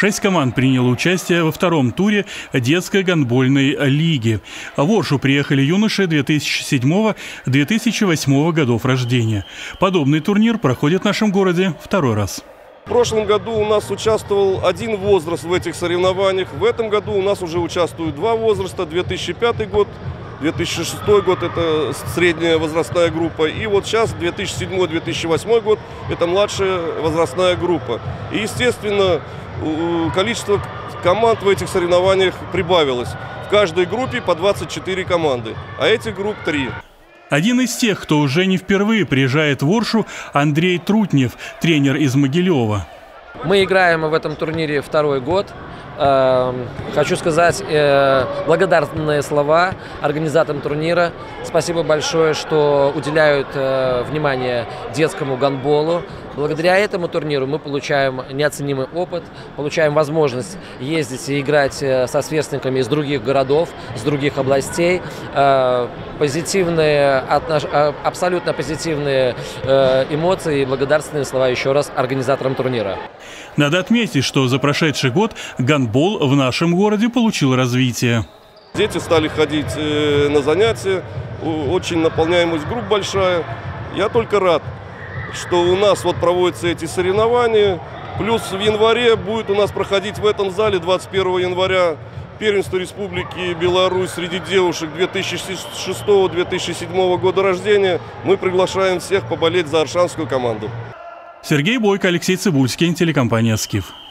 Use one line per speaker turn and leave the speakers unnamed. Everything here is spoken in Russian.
6 команд приняло участие во втором туре детской гандбольной лиги. В Оршу приехали юноши 2007-2008 годов рождения. Подобный турнир проходит в нашем городе второй раз.
В прошлом году у нас участвовал один возраст в этих соревнованиях. В этом году у нас уже участвуют два возраста. 2005 год, 2006 год – это средняя возрастная группа. И вот сейчас 2007-2008 год – это младшая возрастная группа. И, естественно, количество команд в этих соревнованиях прибавилось. В каждой группе по 24 команды, а этих групп 3.
Один из тех, кто уже не впервые приезжает в Оршу, Андрей Трутнев, тренер из Могилева.
Мы играем в этом турнире второй год. Хочу сказать благодарные слова организаторам турнира. Спасибо большое, что уделяют внимание детскому гандболу. Благодаря этому турниру мы получаем неоценимый опыт, получаем возможность ездить и играть со сверстниками из других городов, с других областей. Абсолютно позитивные эмоции и благодарственные слова еще раз организаторам турнира.
Надо отметить, что за прошедший год гандбол в нашем городе получил развитие.
Дети стали ходить на занятия, очень наполняемость групп большая. Я только рад, что у нас вот проводятся эти соревнования. Плюс в январе будет у нас проходить в этом зале 21 января первенство Республики Беларусь среди девушек 2006-2007 года рождения. Мы приглашаем всех поболеть за оршанскую команду.
Сергей Бойко, Алексей Цибульский, телекомпания «Скиф».